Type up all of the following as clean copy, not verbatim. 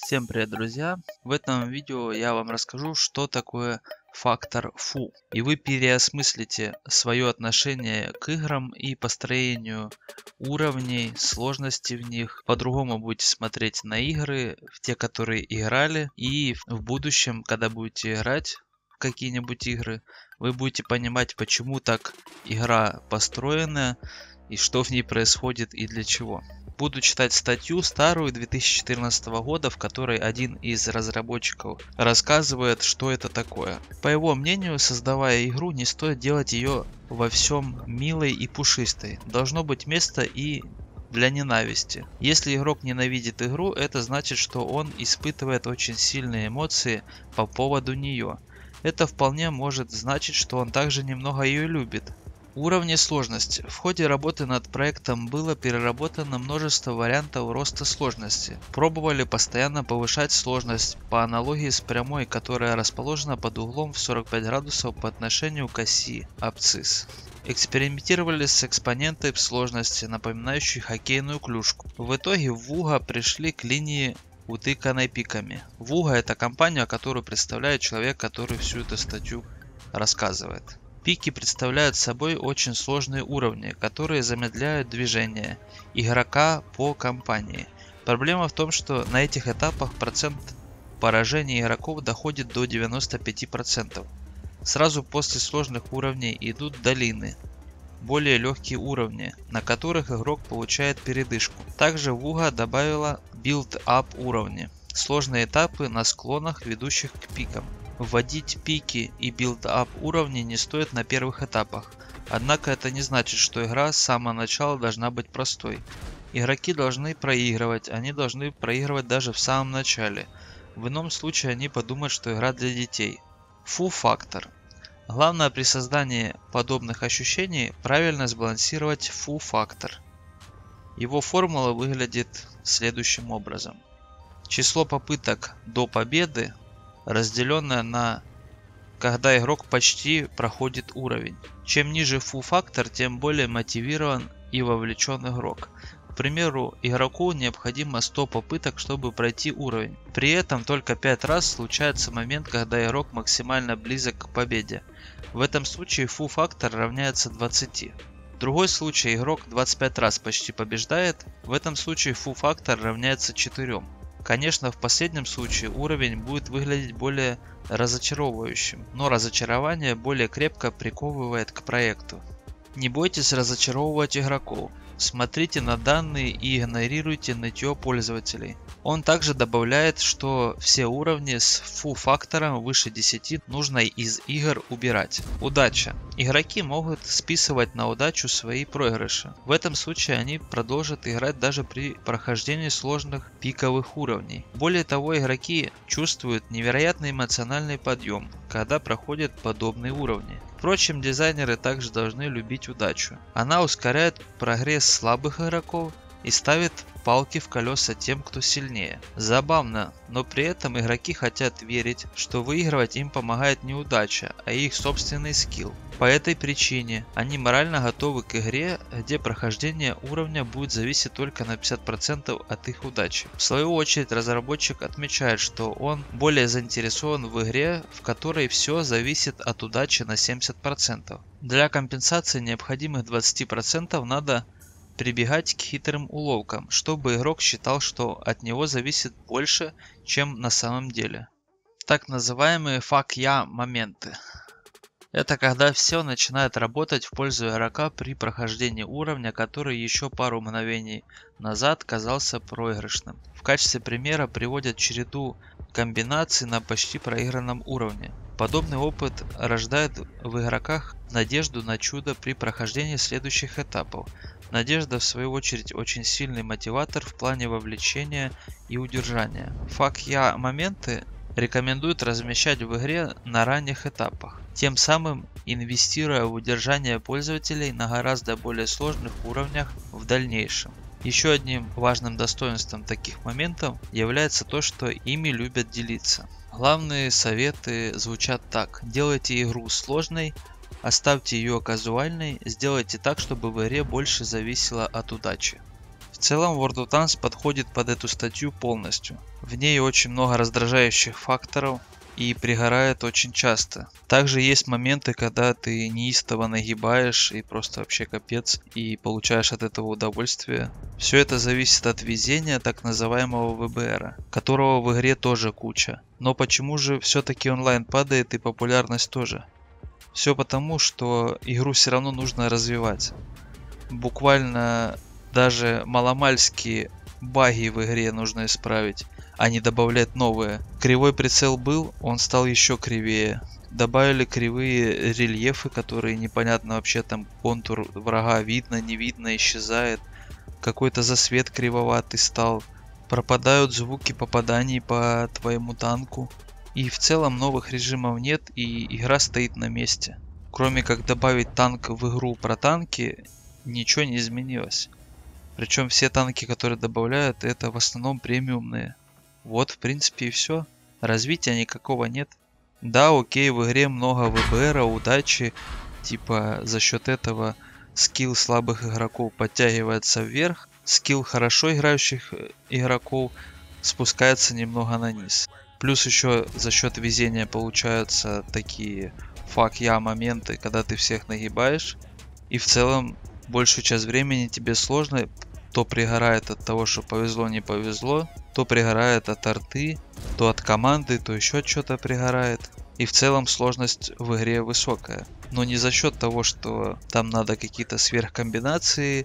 Всем привет, друзья! В этом видео я вам расскажу, что такое фактор фу. И вы переосмыслите свое отношение к играм и построению уровней, сложности в них. По-другому будете смотреть на игры, в те, которые играли. И в будущем, когда будете играть в какие-нибудь игры, вы будете понимать, почему так игра построена, и что в ней происходит и для чего. Буду читать статью старую 2014 года, в которой один из разработчиков рассказывает, что это такое. По его мнению, создавая игру, не стоит делать ее во всем милой и пушистой. Должно быть место и для ненависти. Если игрок ненавидит игру, это значит, что он испытывает очень сильные эмоции по поводу нее. Это вполне может значить, что он также немного ее любит. Уровни сложности. В ходе работы над проектом было переработано множество вариантов роста сложности. Пробовали постоянно повышать сложность по аналогии с прямой, которая расположена под углом в 45 градусов по отношению к оси абсцисс. Экспериментировали с экспонентой сложности, напоминающей хоккейную клюшку. В итоге в Вуга пришли к линии, утыканной пиками. Вуга — это компания, которую представляет человек, который всю эту статью рассказывает. Пики представляют собой очень сложные уровни, которые замедляют движение игрока по кампании. Проблема в том, что на этих этапах процент поражений игроков доходит до 95%. Сразу после сложных уровней идут долины, более легкие уровни, на которых игрок получает передышку. Также Вуга добавила билд-ап уровни, сложные этапы на склонах, ведущих к пикам. Вводить пики и билд-ап уровни не стоит на первых этапах, однако это не значит, что игра с самого начала должна быть простой. Игроки должны проигрывать, они должны проигрывать даже в самом начале. В ином случае они подумают, что игра для детей. Фу-фактор. Главное при создании подобных ощущений правильно сбалансировать фу-фактор. Его формула выглядит следующим образом. Число попыток до победы, разделенное на когда игрок почти проходит уровень. Чем ниже фу-фактор, тем более мотивирован и вовлечен игрок. К примеру, игроку необходимо 100 попыток, чтобы пройти уровень. При этом только 5 раз случается момент, когда игрок максимально близок к победе. В этом случае фу-фактор равняется 20. Другой случай, игрок 25 раз почти побеждает. В этом случае фу-фактор равняется 4. Конечно, в последнем случае уровень будет выглядеть более разочаровывающим, но разочарование более крепко приковывает к проекту. Не бойтесь разочаровывать игроков. Смотрите на данные и игнорируйте нытье пользователей. Он также добавляет, что все уровни с фу-фактором выше 10 нужно из игр убирать. Удача. Игроки могут списывать на удачу свои проигрыши. В этом случае они продолжат играть даже при прохождении сложных пиковых уровней. Более того, игроки чувствуют невероятный эмоциональный подъем, когда проходят подобные уровни. Впрочем, дизайнеры также должны любить удачу. Она ускоряет прогресс слабых игроков и ставит палки в колеса тем, кто сильнее. Забавно, но при этом игроки хотят верить, что выигрывать им помогает не удача, а их собственный скилл. По этой причине они морально готовы к игре, где прохождение уровня будет зависеть только на 50% от их удачи. В свою очередь, разработчик отмечает, что он более заинтересован в игре, в которой все зависит от удачи на 70%. Для компенсации необходимых 20% надо прибегать к хитрым уловкам, чтобы игрок считал, что от него зависит больше, чем на самом деле. Так называемые fuck yeah моменты. Это когда все начинает работать в пользу игрока при прохождении уровня, который еще пару мгновений назад казался проигрышным. В качестве примера приводят череду комбинаций на почти проигранном уровне. Подобный опыт рождает в игроках надежду на чудо при прохождении следующих этапов. Надежда, в свою очередь, очень сильный мотиватор в плане вовлечения и удержания. Fuck yeah моменты рекомендуют размещать в игре на ранних этапах, тем самым инвестируя в удержание пользователей на гораздо более сложных уровнях в дальнейшем. Еще одним важным достоинством таких моментов является то, что ими любят делиться. Главные советы звучат так: делайте игру сложной, оставьте ее казуальной, сделайте так, чтобы в игре больше зависело от удачи. В целом World of Tanks подходит под эту статью полностью. В ней очень много раздражающих факторов и пригорает очень часто. Также есть моменты, когда ты неистово нагибаешь и просто вообще капец, и получаешь от этого удовольствие. Все это зависит от везения так называемого ВБР, которого в игре тоже куча. Но почему же все-таки онлайн падает и популярность тоже? Все потому, что игру все равно нужно развивать. Буквально даже маломальские баги в игре нужно исправить, а не добавлять новые. Кривой прицел был, он стал еще кривее. Добавили кривые рельефы, которые непонятно вообще, там контур врага видно, не видно, исчезает. Какой-то засвет кривоватый стал. Пропадают звуки попаданий по твоему танку. И в целом новых режимов нет, и игра стоит на месте. Кроме как добавить танк в игру про танки, ничего не изменилось. Причем все танки, которые добавляют, это в основном премиумные. Вот, в принципе, и все. Развития никакого нет. Да, окей, в игре много ВБРа, удачи. Типа за счет этого скилл слабых игроков подтягивается вверх. Скилл хорошо играющих игроков спускается немного на низ. Плюс еще за счет везения получаются такие фак-я моменты, когда ты всех нагибаешь. И в целом большую часть времени тебе сложно. То пригорает от того, что повезло, не повезло. То пригорает от арты, то от команды, то еще от что-то пригорает. И в целом сложность в игре высокая. Но не за счет того, что там надо какие-то сверхкомбинации,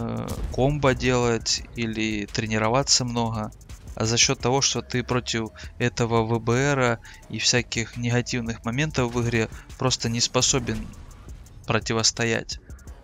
комбо делать или тренироваться много. А за счет того, что ты против этого ВБРа и всяких негативных моментов в игре просто не способен противостоять.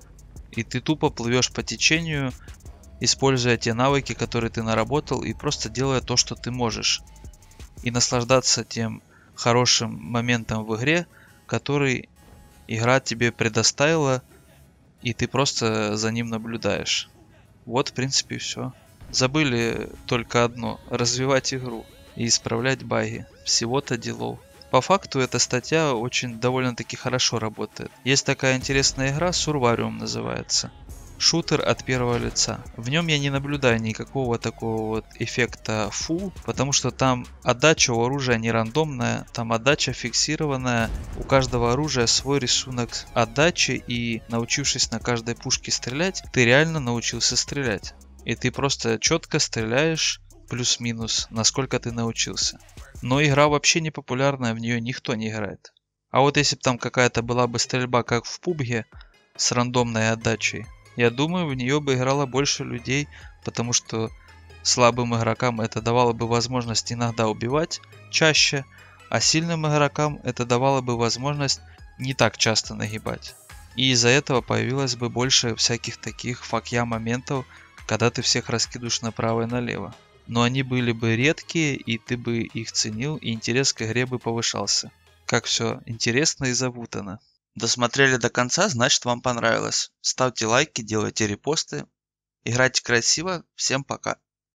И ты тупо плывешь по течению, используя те навыки, которые ты наработал, и просто делая то, что ты можешь. И наслаждаться тем хорошим моментом в игре, который игра тебе предоставила, и ты просто за ним наблюдаешь. Вот, в принципе, все. Забыли только одно – развивать игру и исправлять баги. Всего-то делов. По факту эта статья очень довольно-таки хорошо работает. Есть такая интересная игра, Survarium называется. Шутер от первого лица. В нем я не наблюдаю никакого такого вот эффекта фу, потому что там отдача у оружия не рандомная, там отдача фиксированная, у каждого оружия свой рисунок отдачи, и научившись на каждой пушке стрелять, ты реально научился стрелять. И ты просто четко стреляешь плюс-минус, насколько ты научился. Но игра вообще не популярная, в нее никто не играет. А вот если бы там какая-то была бы стрельба, как в PUBG, с рандомной отдачей, я думаю, в нее бы играло больше людей, потому что слабым игрокам это давало бы возможность иногда убивать чаще, а сильным игрокам это давало бы возможность не так часто нагибать. И из-за этого появилось бы больше всяких таких фак-я моментов, когда ты всех раскидываешь направо и налево. Но они были бы редкие, и ты бы их ценил, и интерес к игре бы повышался. Как все интересно и запутано. Досмотрели до конца, значит вам понравилось. Ставьте лайки, делайте репосты. Играйте красиво. Всем пока.